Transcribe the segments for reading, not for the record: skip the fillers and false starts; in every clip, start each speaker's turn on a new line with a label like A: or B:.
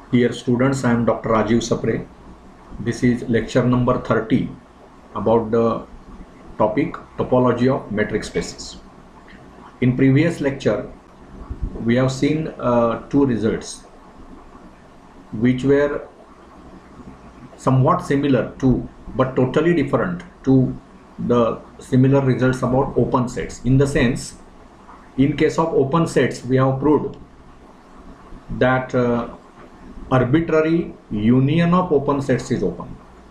A: Dear students, I am Dr. Rajiv Sapre. This is lecture number 30 about the topic topology of metric spaces. In previous lecture, we have seen two results which were somewhat similar to but totally different to the similar results about open sets. In the sense, in case of open sets, we have proved that arbitrary union of open sets is open.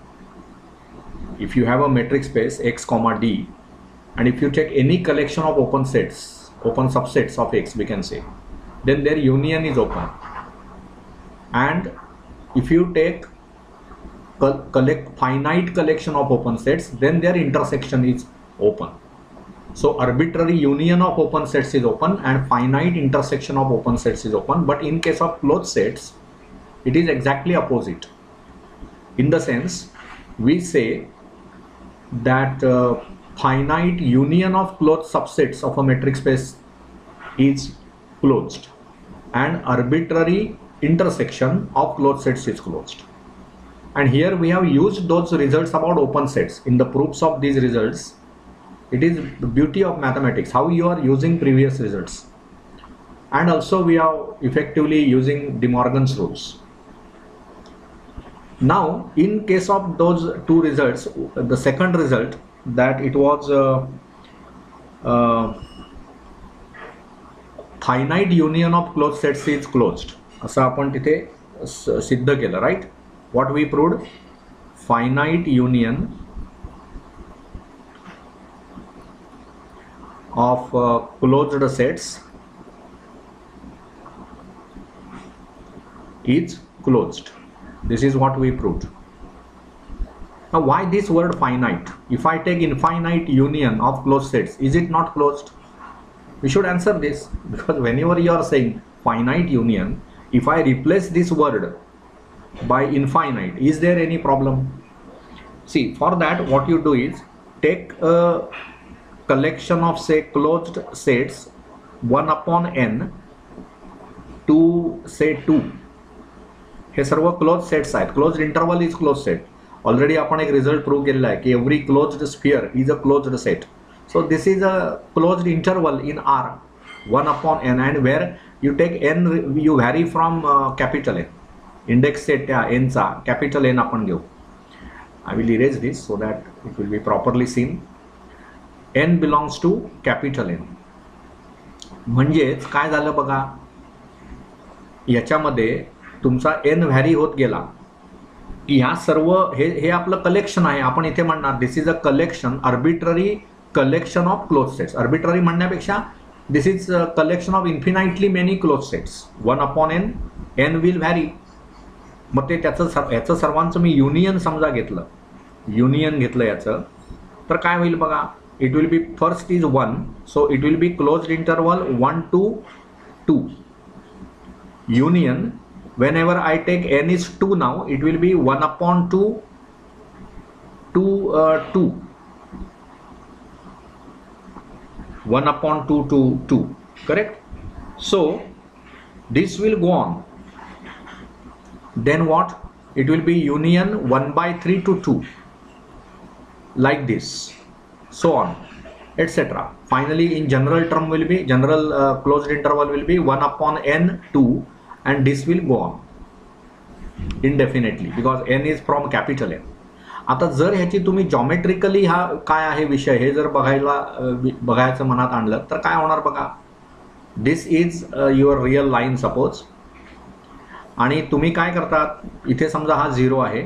A: If you have a metric space x comma d, and if you take any collection of open sets, open subsets of x, we can say, then their union is open. And if you take finite collection of open sets, then their intersection is open. So arbitrary union of open sets is open and finite intersection of open sets is open. But in case of closed sets, it is exactly opposite. In the sense, we say that finite union of closed subsets of a metric space is closed and arbitrary intersection of closed sets is closed. And here we have used those results about open sets in the proofs of these results. It is the beauty of mathematics, how you are using previous results. And also we are effectively using De Morgan's rules. Now, in case of those two results, the second result, that it was finite union of closed sets is closed. असं आपण तिथे सिद्ध केलं, right? What we proved? Finite union of closed sets is closed. This is what we proved. Now, why this word finite? If I take infinite union of closed sets, is it not closed? We should answer this, because whenever you are saying finite union, if I replace this word by infinite, is there any problem? See, for that what you do is take a collection of, say, closed sets 1 upon n to, say, 2. हे सर्व close sets आहेत. Closed interval is close set. Already आपण एक result prove केलेला आहे की every closed sphere is a closed set. So this is a closed interval in R 1 upon n, and where you take n, you vary from capital N. Index set त्या n चा capital N आपण घेऊ. I will erase this so that it will be properly seen. n belongs to capital N. म्हणजेच काय झालं बघा, याच्यामध्ये तुमचा n व्हॅरी होत गेला की ह्या सर्व हे आपलं कलेक्शन आहे. आपण इथे म्हणणार this is a collection, arbitrary collection of close sets. Arbitrary म्हणण्यापेक्षा this is collection of infinitely many close sets. 1 upon n, n will vary. मग ते याचं सर्वांचं मी युनियन समजा घेतलं, युनियन घेतलं याचं, तर काय होईल बघा, it will be first is 1, so it will be closed interval 1 to 2 union. Whenever I take n is 2 now, it will be 1 upon 2 to 2. 1 upon 2 to 2. Correct? So this will go on. Then what? It will be union 1 by 3 to 2. Like this. So on. Etc. Finally, in general term will be, general closed interval will be 1 upon n 2. And this will go on indefinitely because n is from capital N. आता जर ह्याची तुम्ही जॉमेट्रिकली हा काय आहे विषय हे जर बघायचं मनात आणलं तर काय होणार बघा. This is your real line suppose, आणि तुम्ही काय करतात, इथे समजा हा 0 आहे,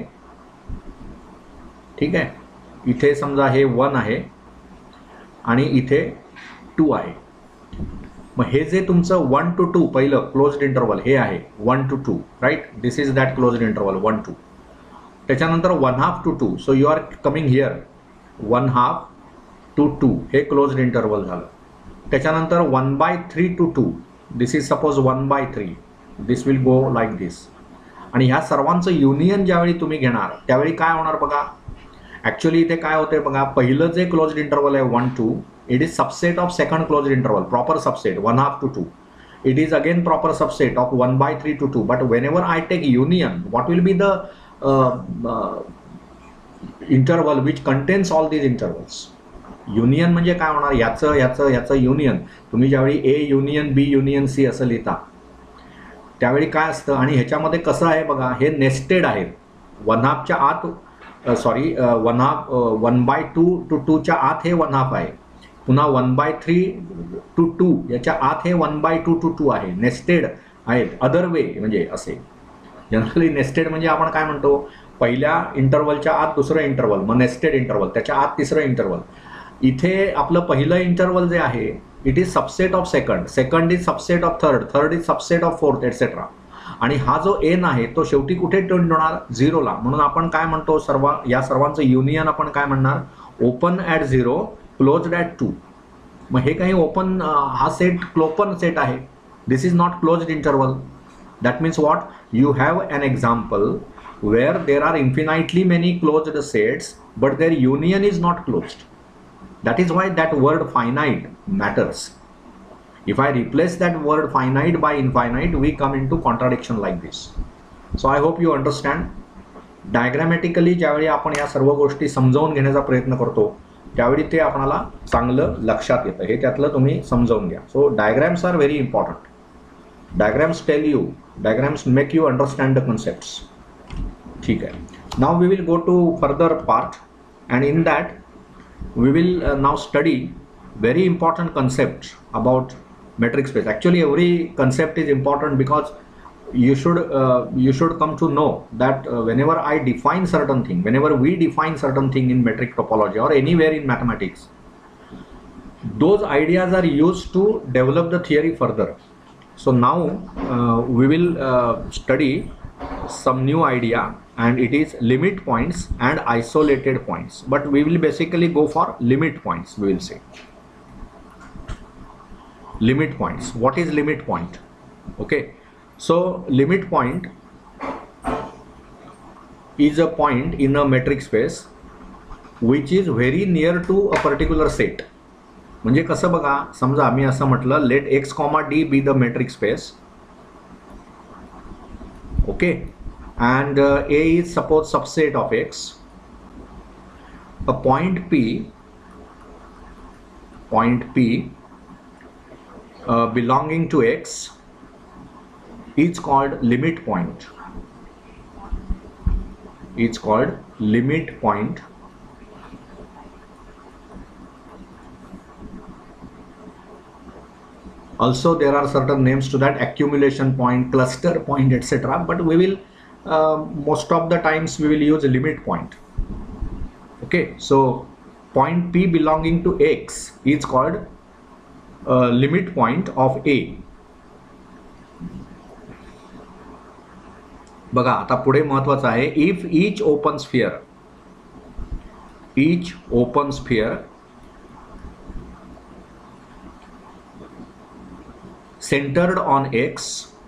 A: ठीक आहे, इथे समजा हे 1 आहे आणि इथे 2 आहे. मग हे जे तुमचं 1 to 2 पहिलं क्लोज्ड इंटरवल हे आहे 1 to 2, right. This is that closed interval 1 to. त्याच्यानंतर 1/2 to 2, so you are coming here 1/2 to 2 हे क्लोज्ड इंटरवल झालं. त्याच्यानंतर 1/3 to 2, this is suppose 1/3, this will go like this. आणि ह्या सर्वांचं युनियन ज्यावेळी तुम्ही घेणार त्यावेळी काय होणार बघा. ॲक्च्युअली इथे काय होते बघा, पहिलं जे क्लोज्ड इंटरवल आहे 1 to, it is subset of second closed interval, proper subset 1/2 to 2. it is again proper subset of 1 by 3 to 2. But whenever I take union, what will be the interval which contains all these intervals? Union म्हणजे काय होणार, याचं याचं याचं union. तुम्ही ज्यावेळी A union B union C असं लिहिता त्यावेळी काय असतं, आणि ह्याच्यामध्ये कसं आहे बघा, हे नेस्टेड आहेत. 1/2च्या आत सॉरी 1/2 to 2च्या आत हे 1/2 आहे. पुन्हा 1/3 to 2 याच्या आत हे 1/2 to 2 आहे. नेस्टेड आहेत. अदर वे म्हणजे असे जनरली नेस्टेड म्हणजे आपण काय म्हणतो, पहिल्या इंटरवलच्या आत दुसरं इंटरवल, मग नेस्टेड इंटरवल, त्याच्या आत तिसरं इंटरवल. इथे आपलं पहिलं इंटरवल जे आहे it is subset of second, second is subset of third, third is subset of fourth et cetera. आणि हा जो एन आहे तो शेवटी कुठे टेंड होणार, झिरोला. म्हणून आपण काय म्हणतो, या सर्वांचं युनियन आपण काय म्हणणार, ओपन ॲट 0 क्लोज्ड ॲट 2. मग हे काही ओपन, हा सेट क्लोपन सेट आहे. This is not closed interval. That means what, you have an example where there are infinitely many closed sets but their union is not closed. That is why that word finite matters. If I replace that word finite by infinite, we come into contradiction like this. So I hope you understand. Diagrammatically ज्यावेळी आपण या सर्व गोष्टी समजावून घेण्याचा प्रयत्न करतो त्यावेळी ते आपल्याला चांगलं लक्षात येतं. हे त्यातलं तुम्ही समजावून घ्या. So diagrams are very important. Diagrams tell you, diagrams make you understand the concepts. ठीक है. Now we will go to further part, and in that we will now study very important concepts about metric space. Actually every concept is important because you should come to know that whenever I define certain thing, whenever we define certain thing in metric topology or anywhere in mathematics, those ideas are used to develop the theory further. So now we will study some new idea, and it is limit points and isolated points, but we will basically go for limit points. We will say limit points. What is limit point? Okay, so limit point is a point in a metric space which is very near to a particular set. म्हणजे कसं बघा, समजा मी असं म्हटलं, let x, d be the metric space. Okay, and A is suppose subset of X. A point P belonging to X is called limit point. It's called limit point. Also there are certain names to that, accumulation point, cluster point, etc. But we will most of the times we will use a limit point. Okay, so point P belonging to X is called limit point of A. बघा आता पुढे महत्वाचं आहे, if each open sphere centered on X,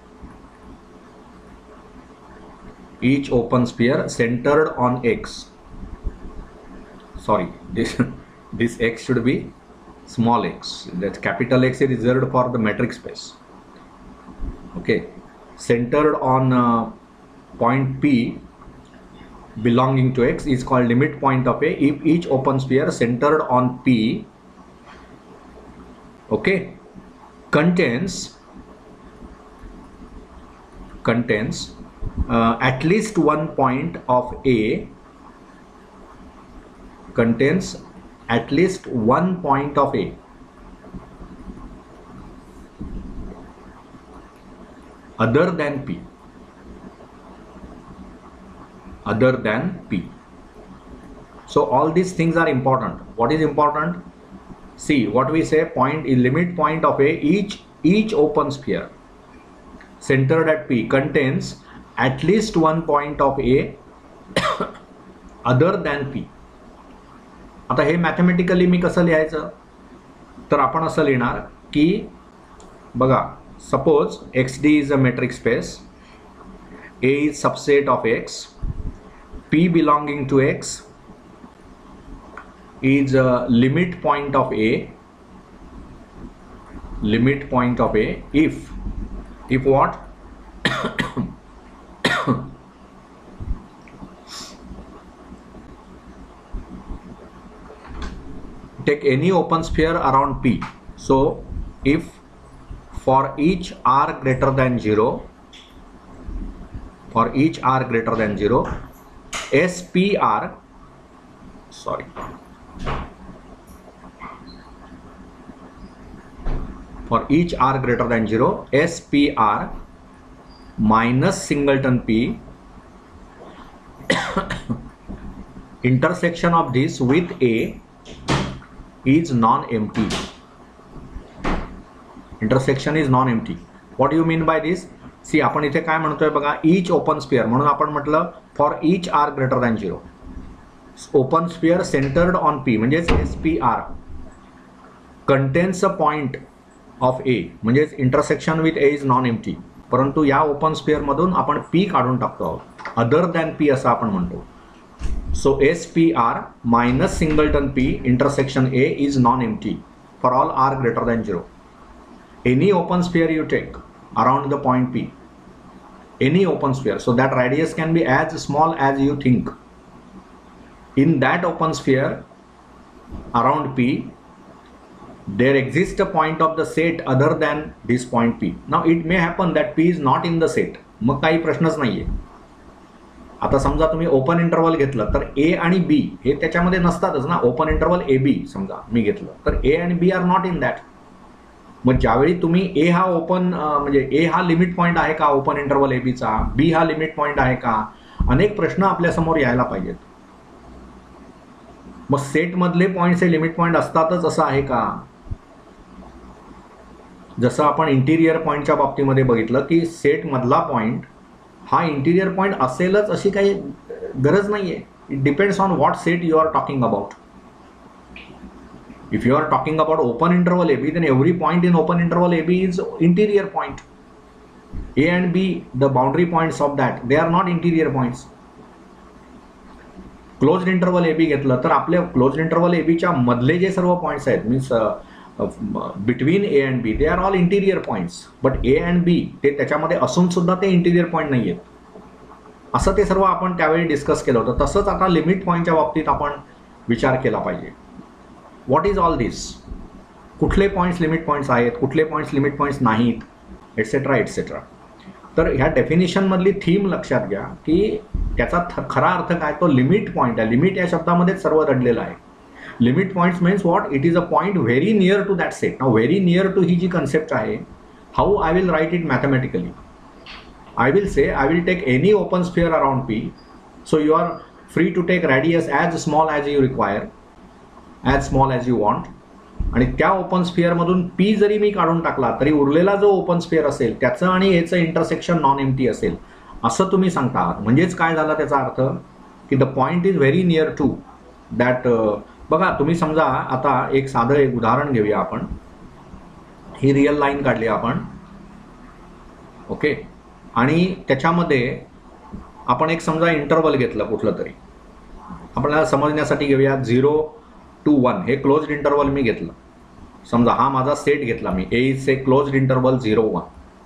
A: each open sphere centered on X, sorry, this X should be small x, that capital X is reserved for the metric space. Okay, centered on point P belonging to X is called limit point of A if each open sphere centered on P, okay, contains at least one point of A, contains at least one point of A other than P. So all these things are important. What is important? See what we say, point is limit point of A, each open sphere centered at P contains at least one point of A other than P. आता हे mathematically मी कसं लिहायचं, तर आपण असं लिहिणार की बघा, suppose XD is a metric space, A is subset of X, P belonging to X is a limit point of A if If what? Take any open sphere around P. So if for each r greater than 0, for each r greater than 0, SPR, sorry, for each r greater than 0, SPR minus singleton P intersection of this with A is non-empty. Intersection is non-empty. What do you mean by this? See, आपण इथे काय म्हणतोय बघा, each open sphere, म्हणून आपण म्हटलं for each r greater than 0, open sphere centered on P म्हणजे SPR contains a point of A म्हणजे intersection with A is non-empty. परंतु या ओपन स्फिअर मधून आपण P काढून टाकतो आहोत, अदर दॅन P असं आपण म्हणतो. So SPR minus singleton P intersection A is non-empty for all r greater than 0. Any open sphere you take around the point P, any open sphere, so that radius can be as small as you think. In that open sphere around P, there exists a point of the set other than this point P. Now it may happen that P is not in the set. मग काही प्रश्नच नाहीये. आता समजा तुम्ही open interval घेतलं तर A आणि बी हे त्याच्यामध्ये नसतातच ना. ओपन इंटरवल ए बी समजा मी घेतलं तर ए आणि B are not in that. मग ज्यावेळी तुम्ही ए हा ओपन म्हणजे ए हा लिमिट पॉईंट आहे का ओपन इंटरवल ए बीचा, बी हा लिमिट पॉईंट आहे का, अनेक प्रश्न आपल्या समोर यायला पाहिजेत. मग सेट मधले पॉईंट्स हे लिमिट पॉईंट असतातच असं आहे का? जसं आपण इंटिरियर पॉईंटच्या बाबतीमध्ये बघितलं की सेट मधला पॉईंट हा इंटिरियर पॉइंट असेलच अशी काही गरज नाहीये. It depends on what set you are talking about. If you are talking about open interval A B, then every point in open interval A B is interior point. A and B, the boundary points of that, they are not interior points. Closed interval A B घेतलं तर आपल्या closed interval ए बीच्या मधले जे सर्व points आहेत means between A and B, they are all interior points. But A and B ते त्याच्यामध्ये असून सुद्धा ते इंटिरियर पॉइंट नाही आहेत, असं ते सर्व आपण त्यावेळी डिस्कस केलं होतं. तसंच आता लिमिट पॉईंटच्या बाबतीत आपण विचार केला पाहिजे. What is all this? कुठले पॉईंट्स लिमिट पॉईंट्स आहेत, कुठले पॉईंट्स लिमिट पॉईंट्स नाहीत, एटसेट्रा एटसेट्रा. तर ह्या डेफिनेशनमधली थीम लक्षात घ्या की त्याचा खरा अर्थ काय, तो लिमिट पॉईंट आहे. लिमिट या शब्दामध्येच सर्व दडलेलं आहे. Limit points means what, it is a point very near to that set. Now very near to ही जी कन्सेप्ट आहे, how I will write it mathematically? I will say I will take any open sphere around P, so you are free to take radius as small as you require, as small as you want. आणि त्या open स्फिअरमधून P जरी मी काढून टाकला तरी उरलेला जो open sphere असेल त्याचं आणि याचं इंटरसेक्शन नॉन एम्प्टी असेल असं तुम्ही सांगता आहात. म्हणजेच काय झाला त्याचा अर्थ की the point is very near to that. बघा तुम्ही समजा आता एक साधं एक उदाहरण घेऊया आपण. ही रिअल लाईन काढली आपण, ओके, आणि त्याच्यामध्ये आपण एक समजा इंटरवल घेतलं कुठलं तरी. आपल्याला समजण्यासाठी घेऊया 0 to 1 हे क्लोज्ड इंटरवल मी घेतलं. समजा हा माझा सेट घेतला मी, A is a closed interval 0 1.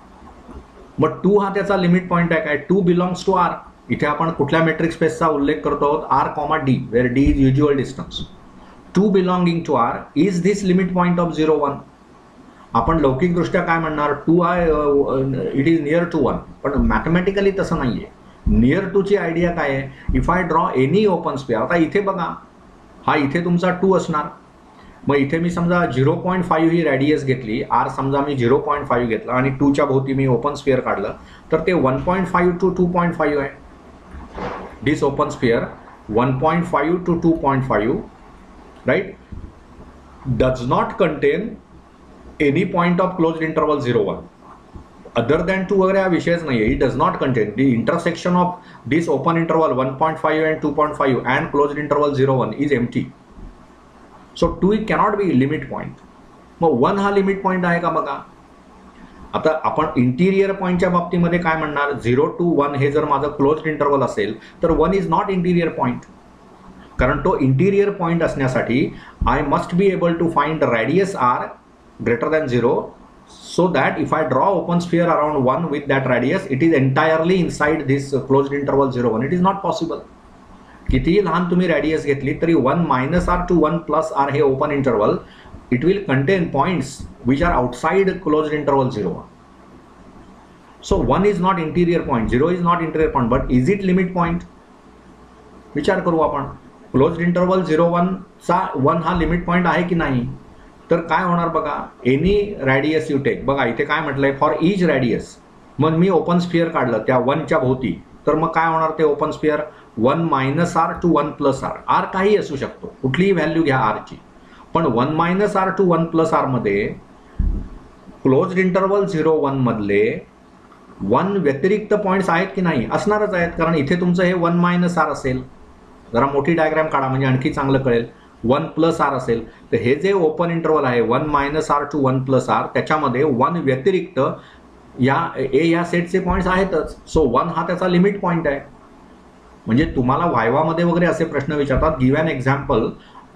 A: But 2 हा त्याचा लिमिट पॉईंट आहे काय, 2 बिलॉंग्स टू आर. इथे आपण कुठल्या मेट्रिक स्पेसचा उल्लेख करतो आहोत, R comma D, where D is usual distance. 2 belonging to R is this limit point of 0 1. आपण लौकिकदृष्ट्या काय म्हणणार, 2 इट इज नियर टू 1, पण मॅथमॅटिकली तसं नाहीये. नियर टू ची आयडिया काय आहे, if I draw any open sphere. आता इथे बघा, हा इथे तुमचा 2 असणार. मग इथे मी समजा 0.5 ही रॅडियस घेतली, आर समजा मी 0.5 घेतला आणि 2च्या भोवती मी ओपन स्फिअर काढलं, तर ते 1.5 to 2.5 आहे. This open sphere 1.5 to 2.5 right does not contain any point of closed interval 0 1 other than 2 वगैरे हा विषयच नाही. it does not contain the intersection of this open interval 1.5 and 2.5 and closed interval 0 1 is empty. so 2 cannot be limit point. मग 1 हा limit point आहे का बघा. आता आपण इंटिरियर पॉइंटच्या बाबतीमध्ये काय म्हणणार, 0 to 1 हे जर माझं क्लोज्ड इंटरवल असेल तर 1 इज नॉट इंटिरियर पॉइंट. कारण तो इंटिरियर पॉइंट असण्यासाठी I must be able to find radius R greater than 0 so that if I draw open sphere around 1 with that radius, it is entirely inside this closed interval 0 1. It is not possible. कितीही लहान तुम्ही radius घेतली तरी 1 minus r to 1 plus r हे open interval, it will contain points which are outside closed interval 0 1. So 1 is not interior point, 0 is not interior point, but is it limit point? विचार करू आपण. Closed interval 0 1 चा 1 हा limit point आहे की नाही? तर काय होणार बघा, एनी रॅडियस यू टेक. बघा इथे काय म्हटलंय, फॉर इच रॅडियस. मग मी ओपन स्फिअर काढलं त्या 1 च्या भोवती, तर मग काय होणार ते open sphere 1 minus r to 1 plus r. r काही असू शकतो, कुठलीही व्हॅल्यू घ्या r ची, पण 1 minus r to 1 plus r मध्ये क्लोज्ड इंटरवल 0 1 मधले 1 व्यतिरिक्त पॉइंट्स आहेत की नाही? असणारच आहेत, कारण इथे तुमचं हे 1 minus r असेल. जरा मोठी डायग्राम काढा म्हणजे आणखी चांगलं कळेल. 1 plus r असेल तर हे जे ओपन इंटरवल आहे 1 minus r to 1 plus r, त्याच्यामध्ये 1 व्यतिरिक्त या सेटचे पॉइंट्स आहेतच. सो 1 हा त्याचा लिमिट पॉइंट आहे. म्हणजे तुम्हाला व्हायवामध्ये वगैरे असे प्रश्न विचारतात, give an example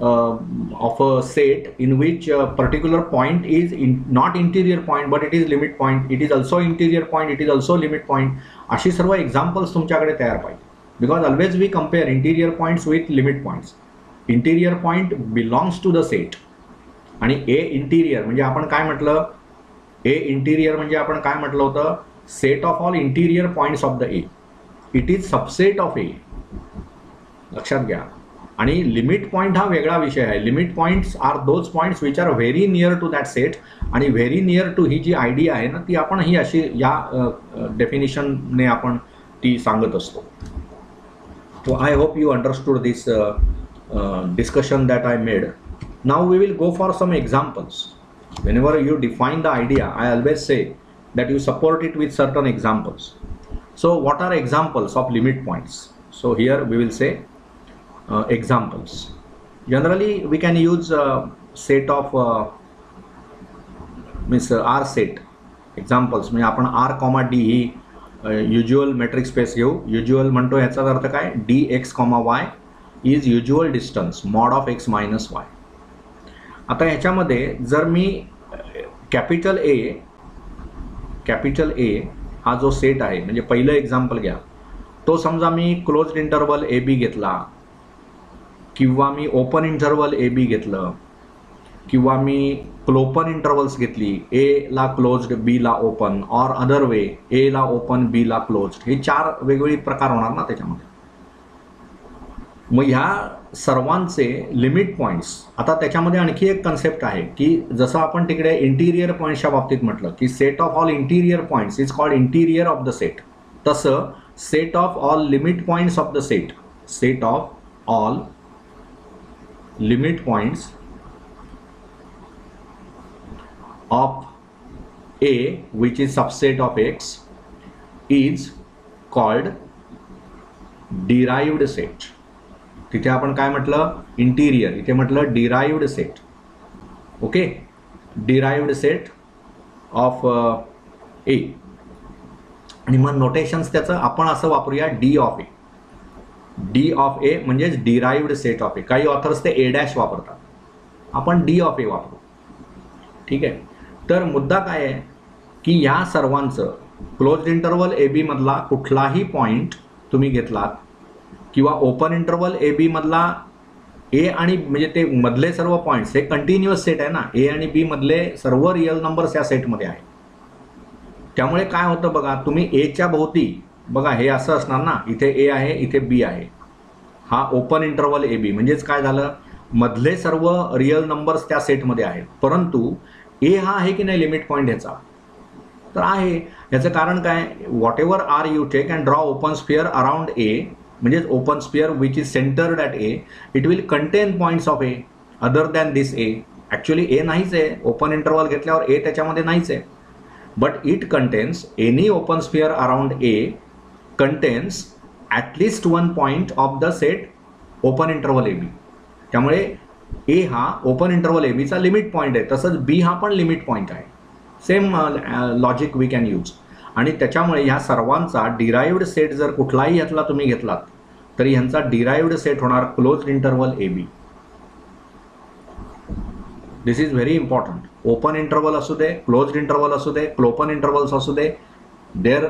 A: of a set in which particular point is not interior point but it is limit point, it is also interior point, it is also limit point. अशी सर्व examples तुमच्याकडे तयार पाहिजे. Because always we compare interior points with limit points. Interior point belongs to the set. आणि A interior म्हणजे आपण काय म्हटलं, ए इंटिरियर म्हणजे आपण काय म्हटलं होतं, set of all interior points of the A. It is subset of A. लक्षात घ्या. आणि लिमिट पॉइंट हा वेगळा विषय आहे. Limit points are those points which are very near to that set. आणि व्हेरी नियर टू ही जी आयडिया आहे ना, ती आपण ही अशी या डेफिनेशनने आपण ती सांगत असतो. So I hope you understood this discussion that I made. Now we will go for some examples. Whenever you define the idea, I always say that you support it with certain examples. So what are examples of limit points? So here we will say examples. Generally we can use set of R set. Examples म्हणजे आपण R, D ही usual metric space घेऊ. Usual म्हणतो ह्याचा अर्थ काय, dx, y is usual distance mod of x minus y. आता ह्याच्यामध्ये जर मी कॅपिटल ए हा जो सेट आहे, म्हणजे पहिलं एक्झाम्पल घ्या, तो समजा मी क्लोज्ड इंटरवल ए बी घेतला, किंवा मी ओपन इंटरवल ए बी घेतलं, किंवा मी क्लोपन इंटरवल्स घेतली, ए ला क्लोज्ड बी ला ओपन, और अदर वे ए ला ओपन बी ला क्लोज्ड. हे 4 वेगवेगळे प्रकार होणार ना त्याच्यामध्ये. मग ह्या सर्वांचे लिमिट पॉइंट्स. आता त्याच्यामध्ये आणखी एक कन्सेप्ट आहे की जसं आपण तिकडे इंटिरियर पॉइंट्सच्या बाबतीत म्हटलं की set of all interior points is called interior of the set, तसं set of all limit points of the set, set of all limit points of A which is subset of X is called derived set. तिथे आपण काय म्हटलं, interior, इथे म्हटलं derived set. Okay, derived set of A. आणि मग notations त्याचं आपण असं वापरूया D of A. D of A म्हणजेच derived set of A. काही ऑथर्स ते A' वापरतात, आपण D of A वापरू. ठीक आहे. तर मुद्दा काय आहे की या सर्वांचं क्लोज्ड इंटरवल ए बी मधला कुठलाही पॉइंट तुम्ही घेतलात, किंवा ओपन इंटरवल ए बी मधला ए आणि म्हणजे ते मधले सर्व पॉइंट्स, हे कंटिन्युअस सेट आहे ना, ए आणि बी मधले सर्व रिअल नंबर्स या सेटमध्ये आहे. त्यामुळे काय होतं बघा, तुम्ही एच्या भोवती बघा हे असं असणार ना, इथे ए आहे, इथे बी आहे, हा ओपन इंटरवल ए बी, म्हणजेच काय झालं, मधले सर्व रिअल नंबर्स त्या सेटमध्ये आहेत. परंतु ए हा आहे की नाही लिमिट पॉइंट ह्याचा, तर आहे. ह्याचं कारण काय, whatever are you take and draw open sphere around A, म्हणजेच open sphere which is centered at A, it will contain points of A other than this A. Actually A नाहीच आहे, open interval घेतल्यावर A त्याच्यामध्ये नाहीच आहे, but it contains any open sphere around A contains at least 1 point of the set open interval A B. त्यामुळे A हा open interval ए बीचा limit point आहे, तसंच बी हा पण लिमिट पॉइंट आहे. Same logic we can use. आणि त्याच्यामुळे ह्या सर्वांचा डिराइव्ड सेट जर कुठलाही ह्यातला तुम्ही घेतलात तरी ह्यांचा डिराइव्ड सेट होणार closed interval A B. This is very important. Open interval असू दे, क्लोज्ड इंटरवल असू दे, क्लोपन इंटरवल्स असू दे, देअर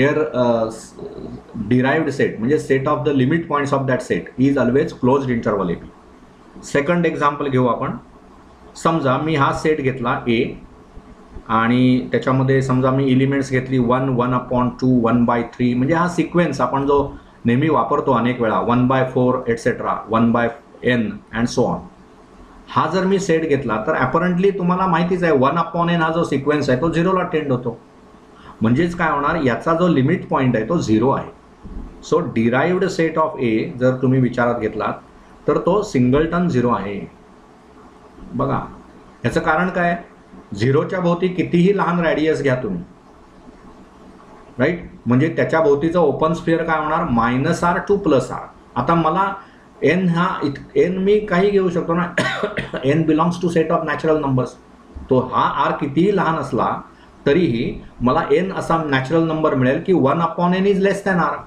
A: डिराइव्ड सेट म्हणजे set of the limit points of that set is always closed interval A B. Second example घेऊ आपण. समजा मी हा सेट घेतला ए आणि त्याच्यामध्ये समजा मी एलिमेंट्स घेतली 1, 1/2, 1/3 म्हणजे हा सिक्वेन्स आपण जो नेहमी वापरतो अनेक वेळा 1/4 etcetera 1/n and so on. हा जर मी सेट घेतला तर ॲपरंटली तुम्हाला माहितीच आहे 1/n हा जो सिक्वेन्स आहे तो 0ला टेंड होतो. म्हणजेच काय होणार, याचा जो लिमिट पॉईंट आहे तो 0 आहे. So derived set of A जर तुम्ही विचारात घेतलात तर तो सिंगलटन 0 आहे. बघा ह्याचं कारण काय, 0च्या भोवती कितीही लहान रॅडियस घ्या तुम्ही, राईट, म्हणजे त्याच्या भोवतीचं ओपन स्फिअर काय होणार -r to +r. आता मला n हा n मी काही घेऊ शकतो ना n belongs to set of natural numbers. तो हा r कितीही लहान असला तरीही मला n असा नॅचरल नंबर मिळेल की 1/n is less than r,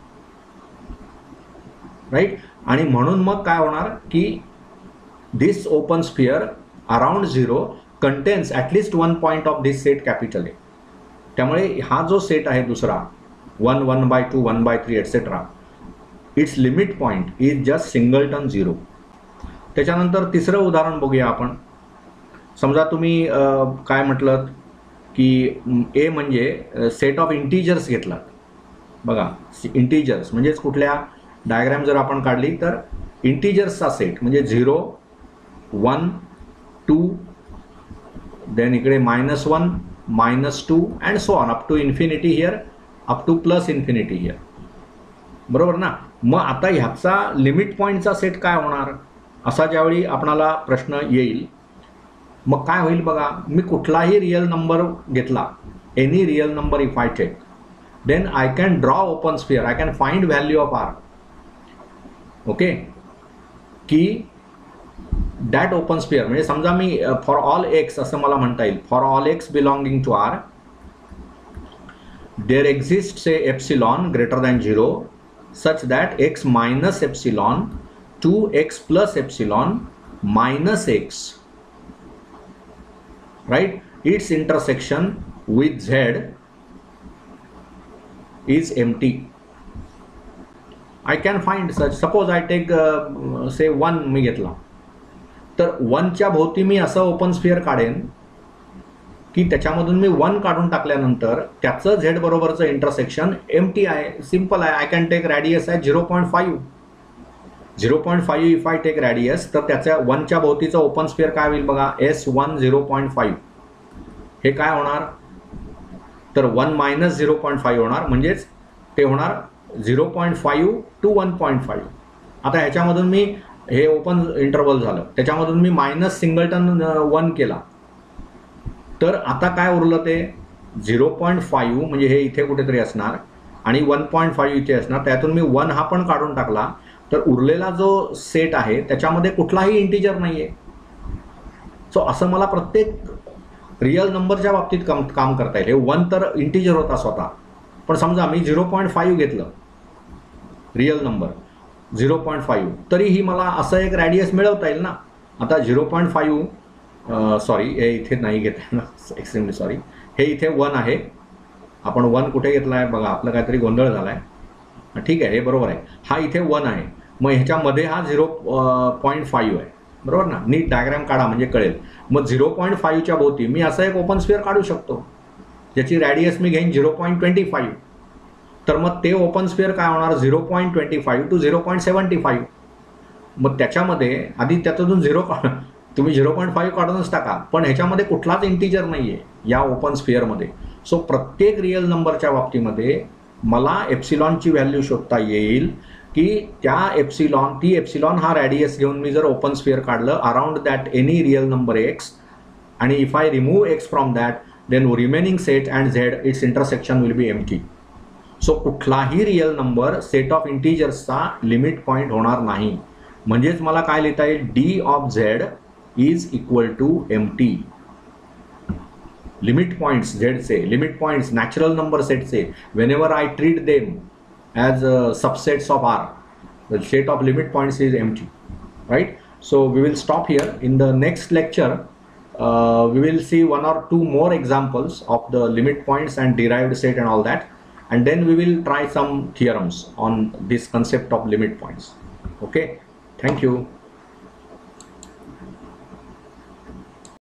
A: right. आणि म्हणून मग काय होणार की this open sphere around 0 contains at least 1 point of this set capital A. त्यामुळे हा जो सेट आहे दुसरा 1, 1/2, 1/3 etcetera, it's limit point is just singleton 0. त्याच्यानंतर तिसरं उदाहरण बघूया आपण. समजा तुम्ही काय म्हटलं की ए म्हणजे सेट ऑफ इंटिजर्स घेतला. बघा इंटिजर्स म्हणजेच कुठल्या डायग्रॅम जर आपण काढली तर इंटिजर्सचा सेट म्हणजे 0, 1, 2, देन इकडे -1, -2 and so on up to infinity here, up to +infinity here. बरोबर ना. मग आता ह्याचा लिमिट पॉईंटचा सेट काय होणार असा ज्यावेळी आपणाला प्रश्न येईल, मग काय होईल बघा, मी कुठलाही रिअल नंबर घेतला, any real number if I take, then I can draw open sphere, I can find value of R. Okay, की दॅट ओपन स्फिअर म्हणजे समजा मी फॉर ऑल एक्स असं मला म्हणता येईल, for all X belonging to R there exist say epsilon greater than 0 such that x minus epsilon to x plus epsilon minus x, right, its intersection with z is empty. I can find such. Suppose I take say 1 मी घेतला तर 1 च्या भोवती मी असं open sphere काढेन की त्याच्यामधून मी 1 काढून टाकल्यानंतर त्याचं झेड बरोबरचं इंटरसेक्शन एम्प्टी आहे. सिंपल आहे. आय कॅन टेक रॅडियस आहे 0.5. 0.5 इफ आय टेक रॅडियस तर त्याच्या 1 च्या भोवतीचं ओपन स्फिअर काय होईल बघा, S1 0.5. हे काय होणार तर 1 - 0.5 होणार, म्हणजेच ते होणार 0.5 to 1.5. आता ह्याच्यामधून मी हे ओपन इंटरवल झालं, त्याच्यामधून मी मायनस सिंगलटन 1 केला, तर आता काय उरलं ते 0.5 म्हणजे हे इथे कुठेतरी असणार आणि 1.5 इथे असणार. त्यातून मी 1 हा पण काढून टाकला तर उरलेला जो सेट आहे त्याच्यामध्ये कुठलाही इंटिजर नाही आहे. सो असं मला प्रत्येक रिअल नंबरच्या बाबतीत काम करता येईल. हे 1 तर इंटिजर होता स्वतः, पण समजा मी 0.5 घेतलं रिअल नंबर 0.5 तरीही मला असं एक रॅडियस मिळवता येईल ना. आता 0.5 सॉरी हे इथे नाही घेत ना, एक्स्ट्रीमली सॉरी, हे इथे 1 आहे. आपण 1 कुठे घेतला आहे बघा, आपलं काहीतरी गोंधळ झाला आहे. ठीक आहे, हे बरोबर आहे. हा इथे 1 आहे, मग ह्याच्यामध्ये हा 0.5 आहे. बरोबर ना. नीट डायग्राम काढा म्हणजे कळेल. मग 0.5 च्या भोवती मी असं एक ओपन स्फिअर काढू शकतो ज्याची रॅडियस मी घेईन 0.25. तर मग ते ओपन स्फिअर काय होणार 0.25 to 0.75. मग त्याच्यामध्ये आधी त्यातून 0 तुम्ही 0.5 काढूनच टाका, पण ह्याच्यामध्ये कुठलाच इंटिजर नाही आहे या ओपन स्फिअरमध्ये. सो प्रत्येक रिअल नंबरच्या बाबतीमध्ये मला एप्सिलॉनची व्हॅल्यू शोधता येईल की ती एप्सिलॉन हा रॅडियस घेऊन मी जर ओपन स्फिअर काढलं around that any real number X, आणि if I remove X from that then remaining set and Z it's intersection will be empty. So कुठलाही रिअल नंबर सेट ऑफ इंटिजर्सचा limit point होणार नाही. म्हणजेच मला काय लिहिता येईल, D of Z is equal to empty. Limit points Z से, limit points natural number set से, whenever I treat them as subsets of R, the set of limit points is empty, right? So we will stop here. In the next lecture we will see one or two more examples of the limit points and derived set and all that, and then we will try some theorems on this concept of limit points. Okay, thank you.